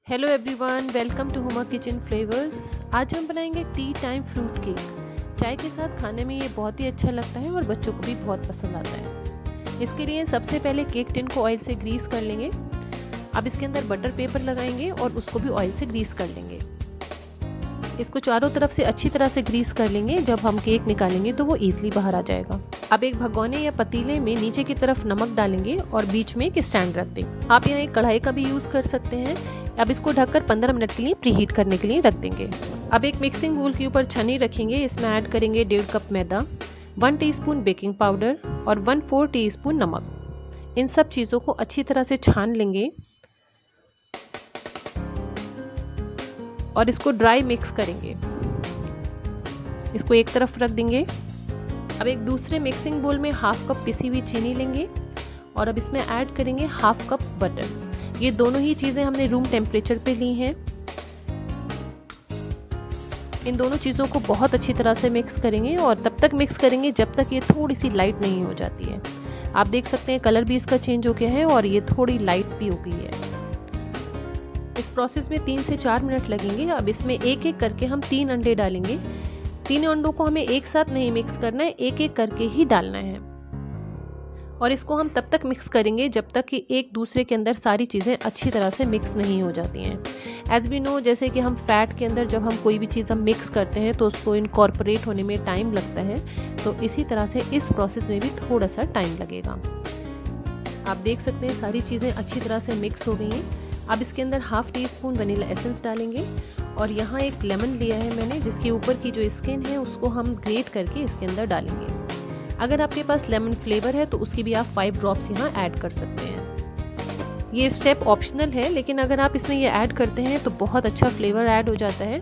Hello everyone, welcome to Huma kitchen flavours. आज हम बनाएंगे टी टाइम फ्रूट केक। चाय के साथ खाने में ये बहुत ही अच्छा लगता है और बच्चों को भी बहुत पसंद आता है। इसके लिए सबसे पहले केक टिन को ऑयल से ग्रीस कर लेंगे। अब इसके अंदर बटर पेपर लगाएंगे और उसको भी ऑयल से ग्रीस कर लेंगे। इसको चारों तरफ से अच्छी तरह से ग्रीस कर लेंगे। जब हम केक निकालेंगे तो वो ईजिली बाहर आ जाएगा। अब एक भगोने या पतीले में नीचे की तरफ नमक डालेंगे और बीच में एक स्टैंड रख देंगे। आप यहाँ एक कढ़ाई का भी यूज़ कर सकते हैं। अब इसको ढककर 15 मिनट के लिए प्रीहीट करने के लिए रख देंगे। अब एक मिक्सिंग बोल के ऊपर छन्नी रखेंगे। इसमें ऐड करेंगे 1.5 कप मैदा, 1 टीस्पून बेकिंग पाउडर और 1/4 टीस्पून नमक। इन सब चीज़ों को अच्छी तरह से छान लेंगे और इसको ड्राई मिक्स करेंगे। इसको एक तरफ रख देंगे। अब एक दूसरे मिक्सिंग बोल में 1/2 कप पिसी हुई चीनी लेंगे और अब इसमें ऐड करेंगे 1/2 कप बटर। ये दोनों ही चीज़ें हमने रूम टेम्परेचर पे ली हैं। इन दोनों चीज़ों को बहुत अच्छी तरह से मिक्स करेंगे और तब तक मिक्स करेंगे जब तक ये थोड़ी सी लाइट नहीं हो जाती है। आप देख सकते हैं कलर भी इसका चेंज हो गया है और ये थोड़ी लाइट भी हो गई है। इस प्रोसेस में 3 से 4 मिनट लगेंगे। अब इसमें एक एक करके हम 3 अंडे डालेंगे। 3 अंडों को हमें एक साथ नहीं मिक्स करना है, एक एक करके ही डालना है। और इसको हम तब तक मिक्स करेंगे जब तक कि एक दूसरे के अंदर सारी चीज़ें अच्छी तरह से मिक्स नहीं हो जाती हैं। एज वी नो, जैसे कि हम फैट के अंदर जब हम कोई भी चीज़ हम मिक्स करते हैं तो उसको इनकॉर्पोरेट होने में टाइम लगता है, तो इसी तरह से इस प्रोसेस में भी थोड़ा सा टाइम लगेगा। आप देख सकते हैं सारी चीज़ें अच्छी तरह से मिक्स हो गई हैं। अब इसके अंदर 1/2 टीस्पून वनीला एसेंस डालेंगे और यहाँ एक लेमन लिया है मैंने, जिसके ऊपर की जो स्किन है उसको हम ग्रेट करके इसके अंदर डालेंगे। अगर आपके पास लेमन फ्लेवर है तो उसकी भी आप 5 ड्रॉप्स यहाँ ऐड कर सकते हैं। ये स्टेप ऑप्शनल है, लेकिन अगर आप इसमें ये ऐड करते हैं तो बहुत अच्छा फ्लेवर ऐड हो जाता है।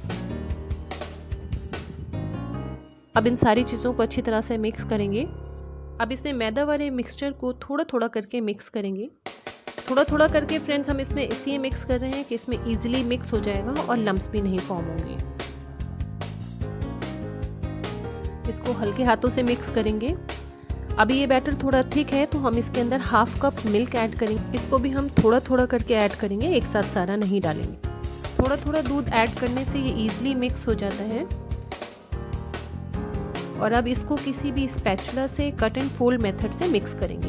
अब इन सारी चीज़ों को अच्छी तरह से मिक्स करेंगे। अब इसमें मैदा वाले मिक्सचर को थोड़ा थोड़ा करके मिक्स करेंगे। थोड़ा थोड़ा करके फ्रेंड्स हम इसमें इसलिए मिक्स कर रहे हैं कि इसमें ईजिली मिक्स हो जाएगा और लम्स भी नहीं फॉर्म होंगे। इसको हल्के हाथों से मिक्स करेंगे। अभी ये बैटर थोड़ा थिक है तो हम इसके अंदर 1/2 कप मिल्क ऐड करेंगे। इसको भी हम थोड़ा थोड़ा करके ऐड करेंगे, एक साथ सारा नहीं डालेंगे। थोड़ा थोड़ा दूध ऐड करने से ये इजीली मिक्स हो जाता है। और अब इसको किसी भी स्पैचुला से कट एंड फोल्ड मेथड से मिक्स करेंगे।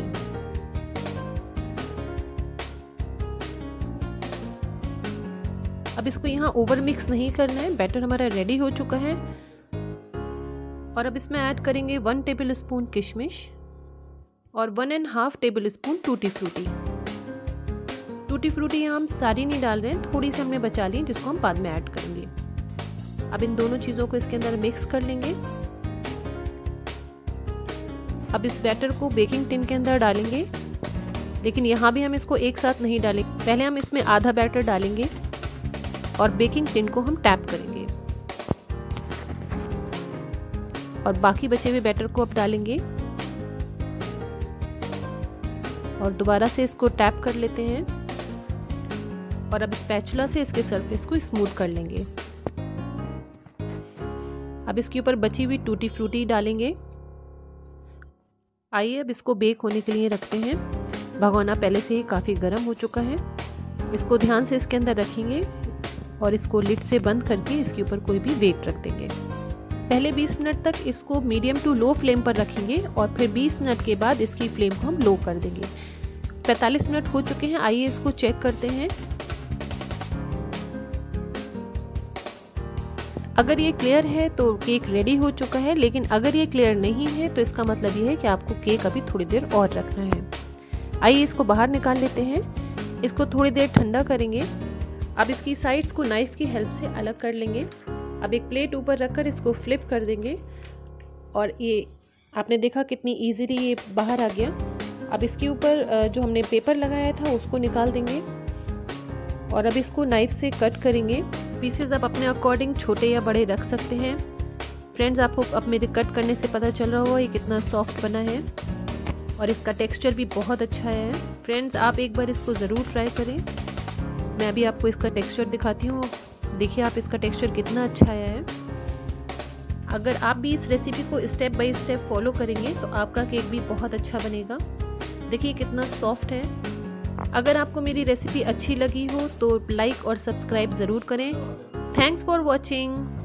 अब इसको यहाँ ओवर मिक्स नहीं करना है। बैटर हमारा रेडी हो चुका है और अब इसमें ऐड करेंगे 1 टेबलस्पून किशमिश और 1.5 tablespoon tutti frutti. Tutti frutti यहाँ हम सारी नहीं डाल रहे हैं, थोड़ी सी हमने बचा ली जिसको हम बाद में ऐड करेंगे। अब इन दोनों चीज़ों को इसके अंदर मिक्स कर लेंगे। अब इस बैटर को बेकिंग टिन के अंदर डालेंगे, लेकिन यहाँ भी हम इसको एक साथ नहीं डालेंगे। पहले हम इसमें आधा बैटर डालेंगे और बेकिंग टिन को हम टैप करेंगे और बाकी बचे हुए बैटर को अब डालेंगे और दोबारा से इसको टैप कर लेते हैं और अब स्पैचुला से इसके सरफेस को स्मूथ कर लेंगे। अब इसके ऊपर बची हुई टूटी फ्रूटी डालेंगे। आइए अब इसको बेक होने के लिए रखते हैं। भगोना पहले से ही काफ़ी गर्म हो चुका है। इसको ध्यान से इसके अंदर रखेंगे और इसको लिड से बंद करके इसके ऊपर कोई भी वेट रख देंगे। पहले 20 मिनट तक इसको मीडियम टू लो फ्लेम पर रखेंगे और फिर 20 मिनट के बाद इसकी फ्लेम को हम लो कर देंगे। 45 मिनट हो चुके हैं। आइए इसको चेक करते हैं। अगर ये क्लियर है तो केक रेडी हो चुका है, लेकिन अगर ये क्लियर नहीं है तो इसका मतलब ये है कि आपको केक अभी थोड़ी देर और रखना है। आइए इसको बाहर निकाल लेते हैं। इसको थोड़ी देर ठंडा करेंगे। अब इसकी साइड्स को नाइफ की हेल्प से अलग कर लेंगे। अब एक प्लेट ऊपर रखकर इसको फ्लिप कर देंगे और ये आपने देखा कितनी इजीली ये बाहर आ गया। अब इसके ऊपर जो हमने पेपर लगाया था उसको निकाल देंगे और अब इसको नाइफ से कट करेंगे। पीसेस आप अपने अकॉर्डिंग छोटे या बड़े रख सकते हैं। फ्रेंड्स, आपको अब मेरे कट करने से पता चल रहा होगा ये कितना सॉफ्ट बना है और इसका टेक्सचर भी बहुत अच्छा है। फ्रेंड्स, आप एक बार इसको ज़रूर ट्राई करें। मैं भी आपको इसका टेक्सचर दिखाती हूँ। देखिए आप इसका टेक्सचर कितना अच्छा आया है। अगर आप भी इस रेसिपी को स्टेप बाय स्टेप फॉलो करेंगे तो आपका केक भी बहुत अच्छा बनेगा। देखिए कितना सॉफ्ट है। अगर आपको मेरी रेसिपी अच्छी लगी हो तो लाइक और सब्सक्राइब ज़रूर करें। Thanks for watching.